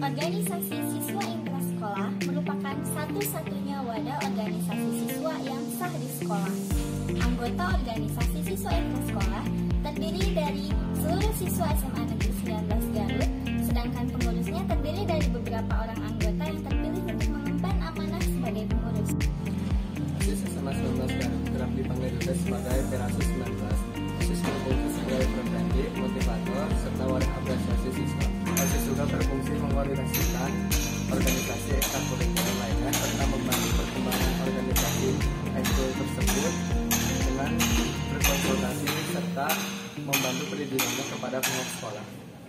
Organisasi Siswa Intrasekolah merupakan satu-satunya wadah organisasi siswa yang sah di sekolah. Anggota organisasi siswa intrasekolah terdiri dari seluruh siswa SMA Negeri 19 Garut, sedangkan pengurusnya terdiri dari beberapa orang anggota yang terpilih untuk mengemban amanah sebagai pengurus. OSIS SMA 19 Garut kerap dipanggil juga sebagai Perasus 19. OSIS berfungsi sebagai preventif, motivator, serta wadah apresiasi siswa. OSIS juga berfungsi mengkoordinasikan organisasi ekstrakurikuler lainnya serta membantu perkembangan organisasi ekskul tersebut dengan berkonsultasi serta membantu perizinannya kepada pihak sekolah.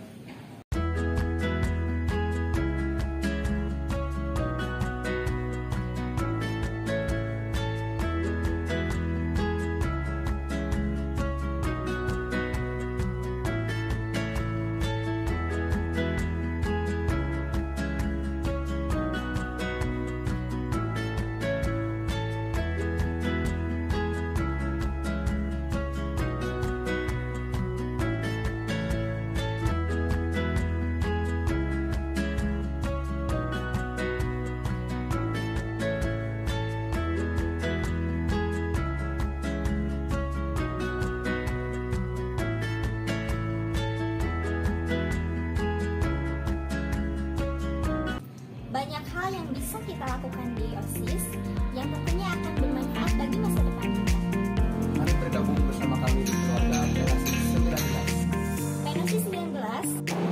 Banyak hal yang bisa kita lakukan di OSIS yang tentunya akan bermanfaat bagi masa depan kita. Mari bergabung bersama kami di keluarga Perasus 19. Penosis 19 to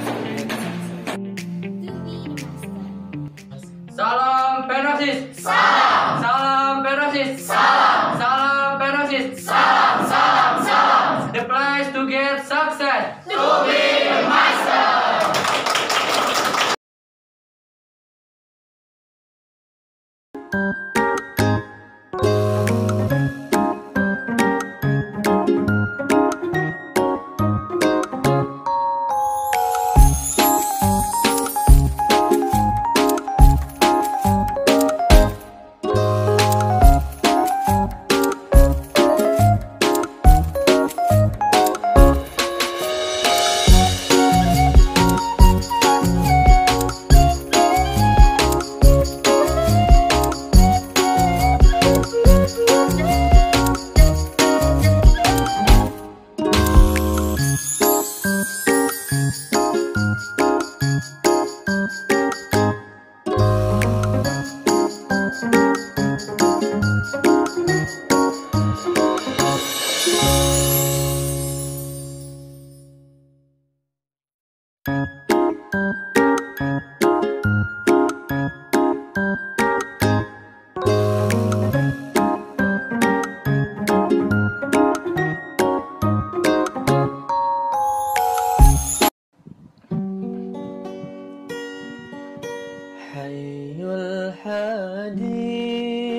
be the master. Salam Penosis. Salam. Salam Penosis. Salam. Salam Penosis. Salam. Salam. Salam. The place to get success. To be the master. Hayyul hadi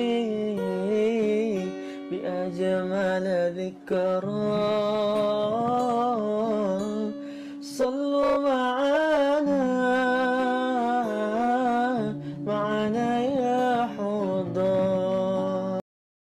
bi ajmal dzikra sallu ma'ana ya hudar.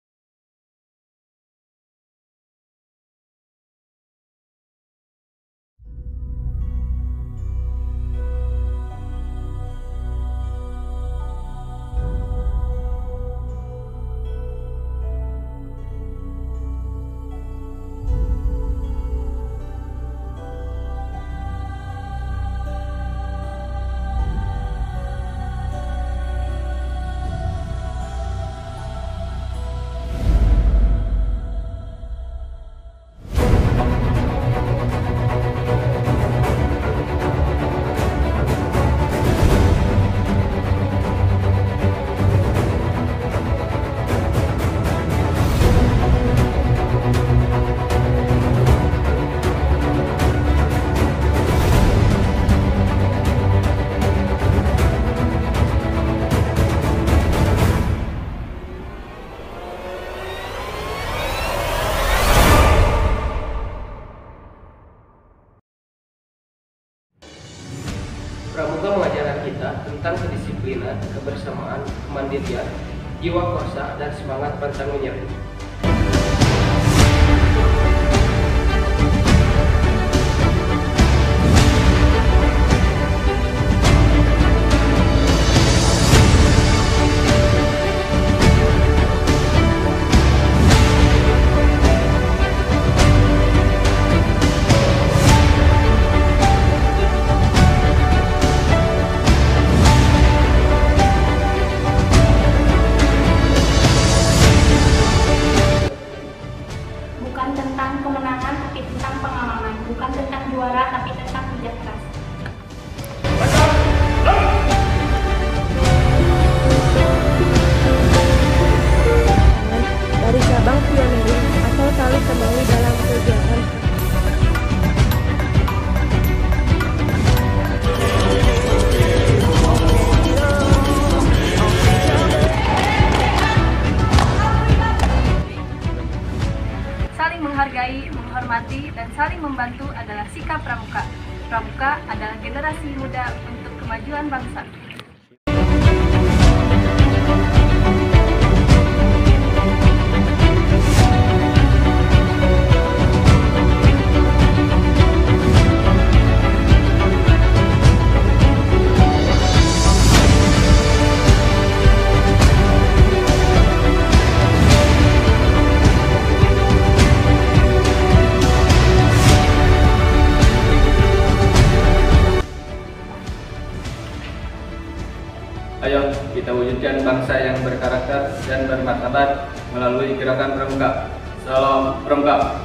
Pramuka mengajarkan kita tentang kedisiplinan, kebersamaan, kemandirian, jiwa kuasa, dan semangat pantang menyerah. bukan tentang juara tapi tentang kerja keras. Dari cabang pionering asal selalu kembali dalam kegiatan. Saling menghargai, menghormati, dan saling membantu adalah sikap pramuka. Pramuka adalah generasi muda untuk kemajuan bangsa. Ayo kita wujudkan bangsa yang berkarakter dan bermartabat melalui gerakan pramuka. Salam pramuka.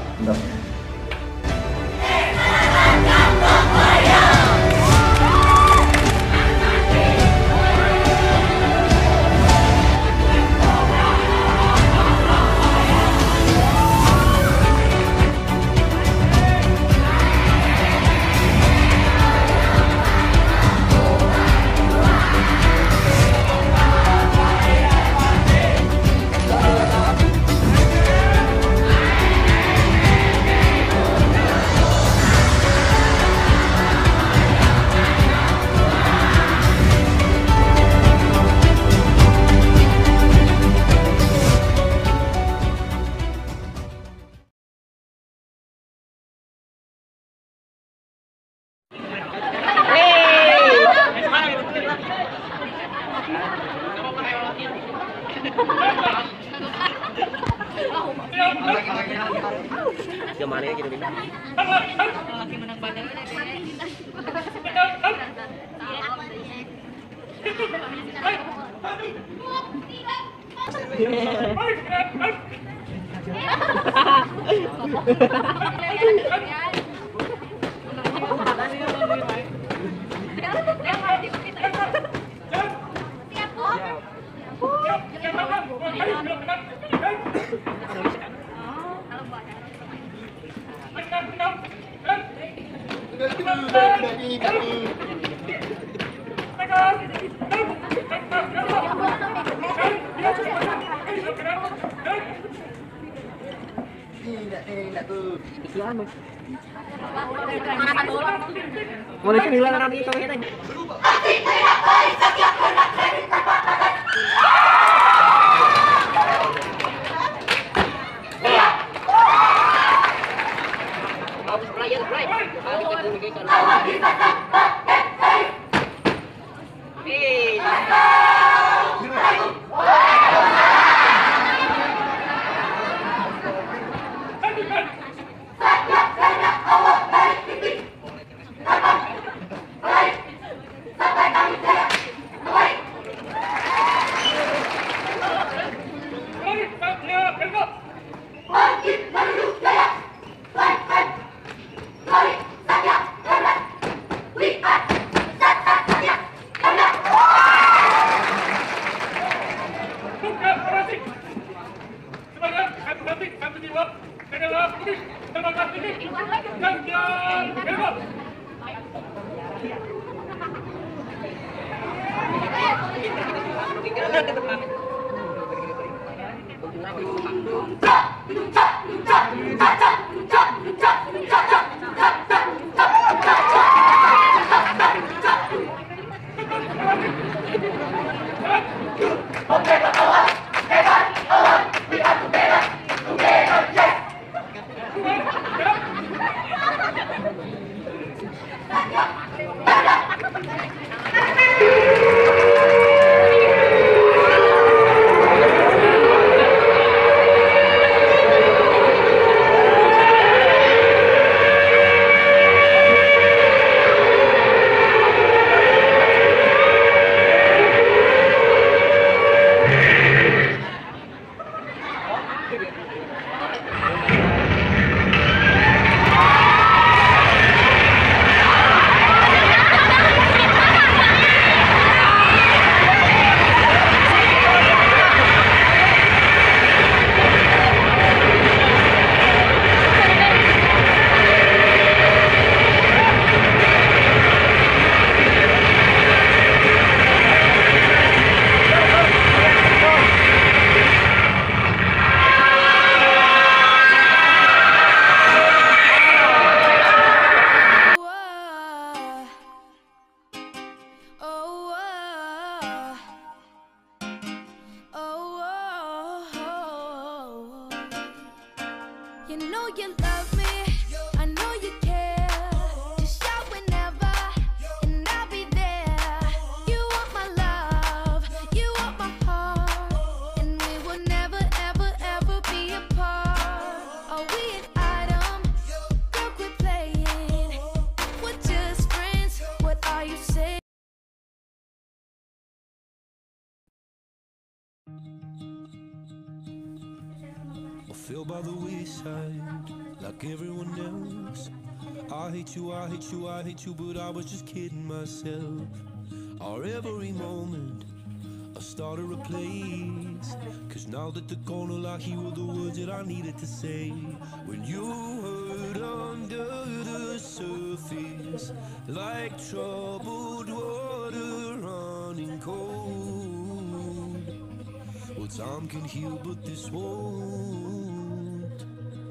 fell by the wayside like everyone else. I hate you, I hate you, I hate you, but I was just kidding myself. Our every moment I started a place, 'cause now that they're gone, I hear the words that I needed to say. When you hurt under the surface, like troubled water running cold. Well, time can heal, but this won't.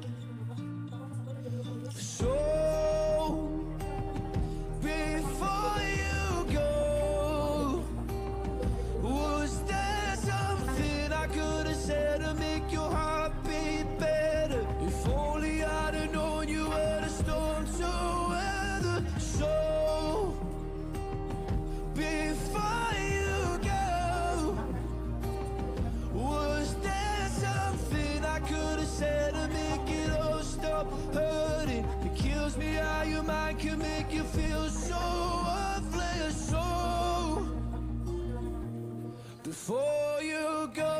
So before you go, was there something I could have said to make your heart beat better? If only I'd have known you were the storm to weather. So before you go, was there something I could have said to make it all stop hurting? It kills me how your mind can make you feel so worthless. So before you go,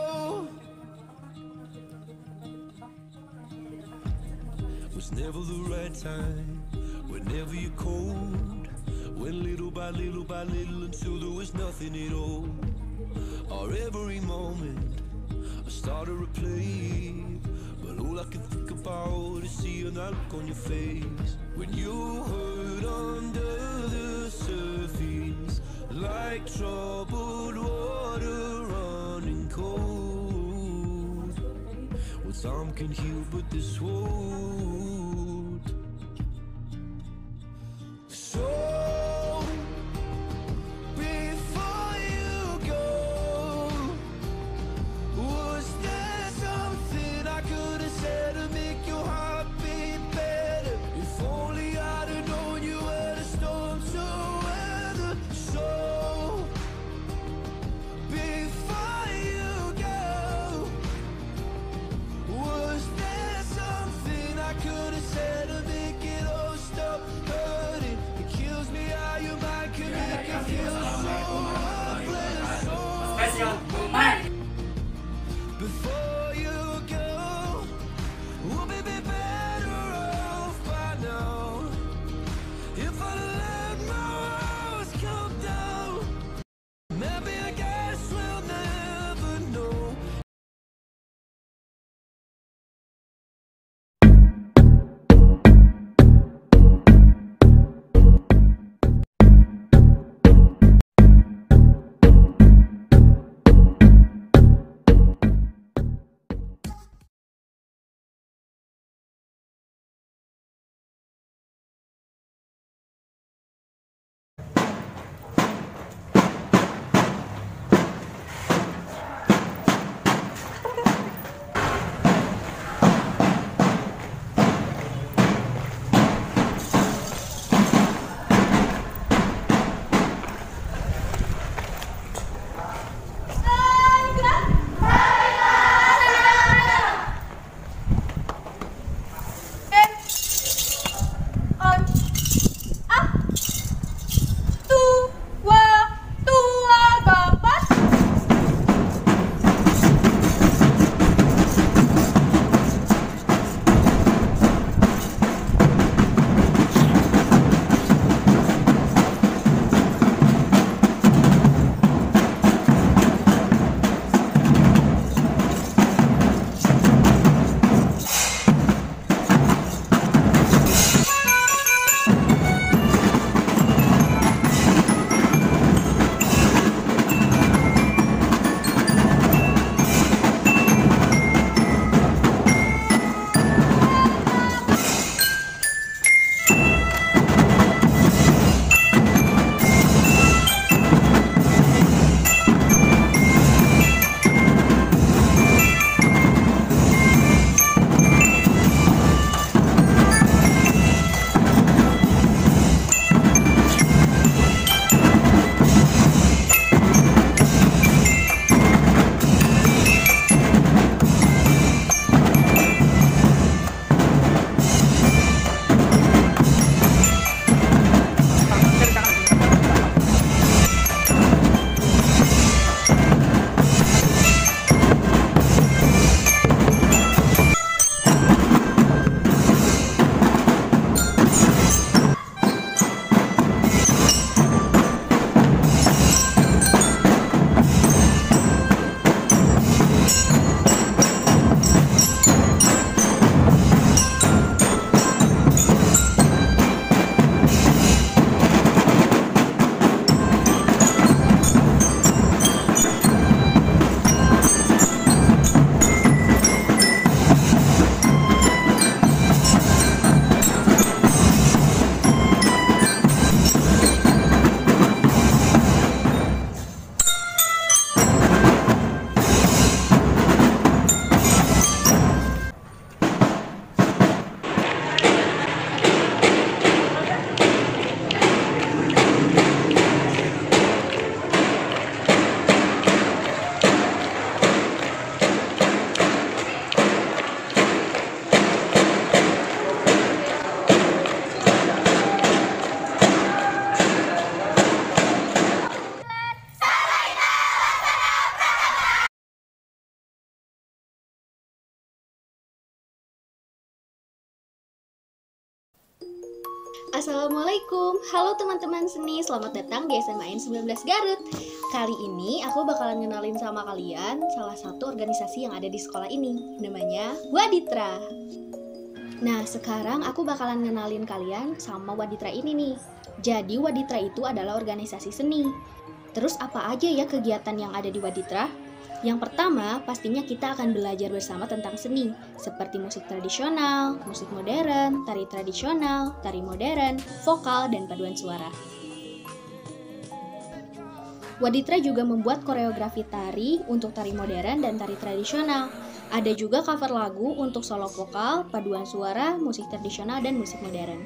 was never the right time, whenever you're cold. Went little by little by little until there was nothing at all. Our every moment I started to play, but all I can think about is seeing that look on your face. When you hurt under the surface, like troubled water running cold. Well, time can heal, but this won't. So before you go, was there something I could have said to make your heart beat better? If only I'd have known you were the storm to weather. So before you go, was there something I could Assalamualaikum, halo teman-teman seni, selamat datang di SMAN 19 Garut. Kali ini aku bakalan ngenalin sama kalian salah satu organisasi yang ada di sekolah ini, namanya Waditra. Nah, sekarang aku bakalan ngenalin kalian sama Waditra ini nih. Jadi Waditra itu adalah organisasi seni. Terus apa aja ya kegiatan yang ada di Waditra? Yang pertama, pastinya kita akan belajar bersama tentang seni, seperti musik tradisional, musik modern, tari tradisional, tari modern, vokal, dan paduan suara. Waditra juga membuat koreografi tari untuk tari modern dan tari tradisional. Ada juga cover lagu untuk solo vokal, paduan suara, musik tradisional, dan musik modern.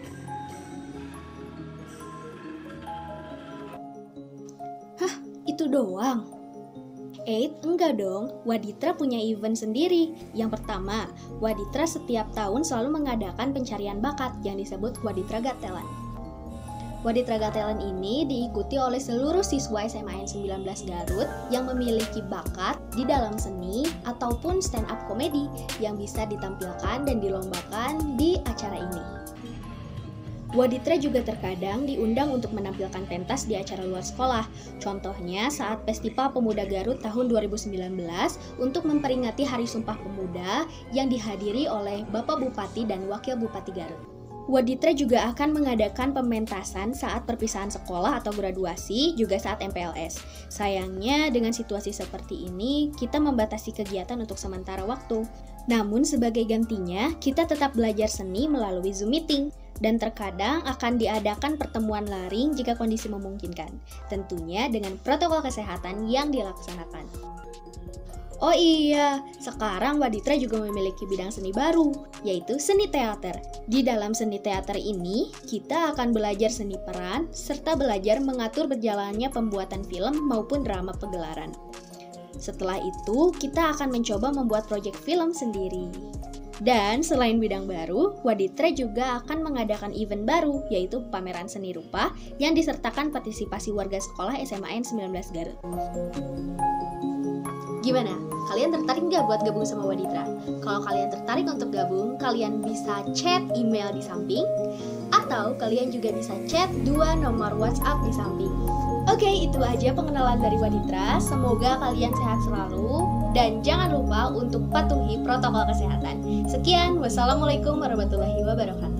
Hah, itu doang? Enggak dong, Waditra punya event sendiri. Yang pertama, Waditra setiap tahun selalu mengadakan pencarian bakat yang disebut Waditra Got Talent. Waditra Got Talent ini diikuti oleh seluruh siswa SMAN 19 Garut yang memiliki bakat di dalam seni ataupun stand up komedi yang bisa ditampilkan dan dilombakan di acara ini. Waditra juga terkadang diundang untuk menampilkan pentas di acara luar sekolah. Contohnya saat Festival Pemuda Garut tahun 2019 untuk memperingati Hari Sumpah Pemuda yang dihadiri oleh Bapak Bupati dan Wakil Bupati Garut. Waditra juga akan mengadakan pementasan saat perpisahan sekolah atau graduasi, juga saat MPLS. Sayangnya dengan situasi seperti ini, kita membatasi kegiatan untuk sementara waktu. Namun sebagai gantinya, kita tetap belajar seni melalui Zoom meeting. Dan terkadang akan diadakan pertemuan daring jika kondisi memungkinkan, tentunya dengan protokol kesehatan yang dilaksanakan. Oh iya, sekarang Waditra juga memiliki bidang seni baru, yaitu seni teater. Di dalam seni teater ini, kita akan belajar seni peran, serta belajar mengatur berjalannya pembuatan film maupun drama pegelaran. Setelah itu, kita akan mencoba membuat proyek film sendiri. Dan selain bidang baru, Waditra juga akan mengadakan event baru, yaitu pameran seni rupa yang disertakan partisipasi warga sekolah SMAN 19 Garut. Gimana? Kalian tertarik nggak buat gabung sama Waditra? Kalau kalian tertarik untuk gabung, kalian bisa chat email di samping, atau kalian juga bisa chat 2 nomor WhatsApp di samping. Oke, itu aja pengenalan dari Waditra. Semoga kalian sehat selalu. Dan jangan lupa untuk patuhi protokol kesehatan. Sekian, wassalamualaikum warahmatullahi wabarakatuh.